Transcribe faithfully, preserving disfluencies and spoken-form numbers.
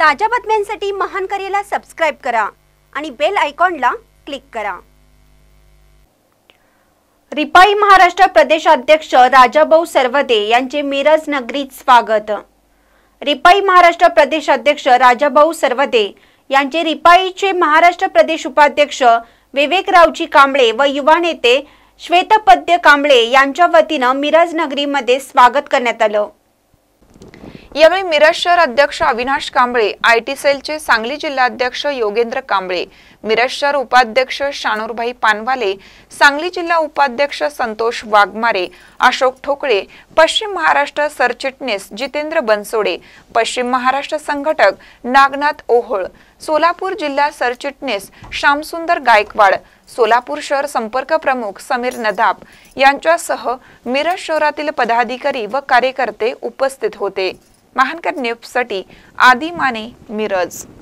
ताज्या बातम्यांसाठी महान करेला सबस्क्राइब करा आणि बेल आयकॉनला क्लिक करा। रिपाई महाराष्ट्र प्रदेशाध्यक्ष राजाभाऊ सरवदे यांचे मिरज नगरीत स्वागत। रिपाई महाराष्ट्र प्रदेशाध्यक्ष राजाभाऊ सरवदे यांचे रिपाईचे महाराष्ट्र प्रदेश उपाध्यक्ष विवेकरावजी कांबळे व युवा नेते श्वेतपद्य कांबळे यांच्या वतीने मिरज नगरीमध्ये स्वागत करण्यात आले। यावेळी मिरज शहर अध्यक्ष अविनाश कांबळे, आयटी सेलचे सांगली जिल्हाध्यक्ष योगेंद्र कांबळे, मिरज शहर उपाध्यक्ष शानूरभाई पानवाले, सांगली जिल्हा उपाध्यक्ष संतोष वाघमारे, अशोक ठोकळे, पश्चिम महाराष्ट्र सरचिटणीस जितेंद्र बनसोडे, पश्चिम महाराष्ट्र संघटक नागनाथ ओहोळ, सोलापूर जिल्हा सरचिटणीस श्यामसुंदर गायकवाड, सोलापूर शहर संपर्क प्रमुख समीर नदाब यांच्यासह मिरज शहरातील पदाधिकारी व कार्यकर्ते उपस्थित होते। महानकर न्यूजसाठी आदी माने, मिरज।